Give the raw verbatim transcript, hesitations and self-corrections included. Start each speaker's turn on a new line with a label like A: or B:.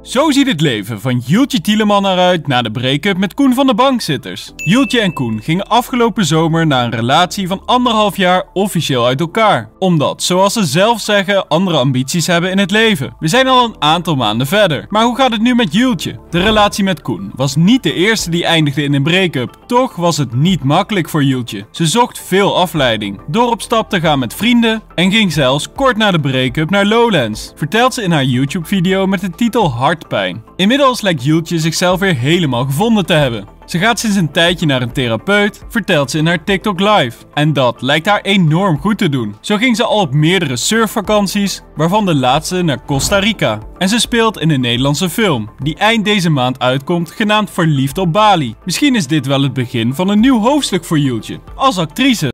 A: Zo ziet het leven van Jultje Tieleman eruit na de break-up met Koen van de Bankzitters. Jultje en Koen gingen afgelopen zomer na een relatie van anderhalf jaar officieel uit elkaar. Omdat, zoals ze zelf zeggen, andere ambities hebben in het leven. We zijn al een aantal maanden verder. Maar hoe gaat het nu met Jultje? De relatie met Koen was niet de eerste die eindigde in een break-up. Toch was het niet makkelijk voor Jultje. Ze zocht veel afleiding. Door op stap te gaan met vrienden en ging zelfs kort na de break-up naar Lowlands. Vertelt ze in haar YouTube-video met de titel Hartpijn. Inmiddels lijkt Jultje zichzelf weer helemaal gevonden te hebben. Ze gaat sinds een tijdje naar een therapeut, vertelt ze in haar TikTok live. En dat lijkt haar enorm goed te doen. Zo ging ze al op meerdere surfvakanties, waarvan de laatste naar Costa Rica. En ze speelt in een Nederlandse film, die eind deze maand uitkomt, genaamd Verliefd op Bali. Misschien is dit wel het begin van een nieuw hoofdstuk voor Jultje, als actrice.